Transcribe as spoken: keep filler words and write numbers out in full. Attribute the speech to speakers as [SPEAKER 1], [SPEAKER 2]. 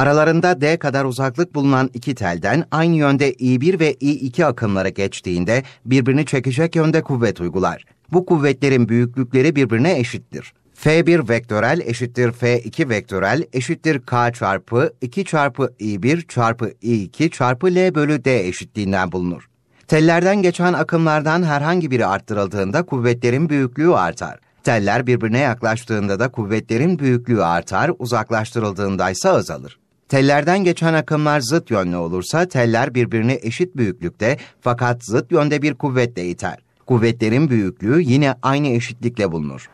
[SPEAKER 1] Aralarında D kadar uzaklık bulunan iki telden aynı yönde I bir ve I iki akımları geçtiğinde birbirini çekecek yönde kuvvet uygular. Bu kuvvetlerin büyüklükleri birbirine eşittir. F bir vektörel eşittir F iki vektörel eşittir K çarpı iki çarpı I bir çarpı I iki çarpı L bölü D eşitliğinden bulunur. Tellerden geçen akımlardan herhangi biri arttırıldığında kuvvetlerin büyüklüğü artar. Teller birbirine yaklaştığında da kuvvetlerin büyüklüğü artar, uzaklaştırıldığında ise azalır. Tellerden geçen akımlar zıt yönlü olursa teller birbirine eşit büyüklükte fakat zıt yönde bir kuvvetle iter. Kuvvetlerin büyüklüğü yine aynı eşitlikle bulunur.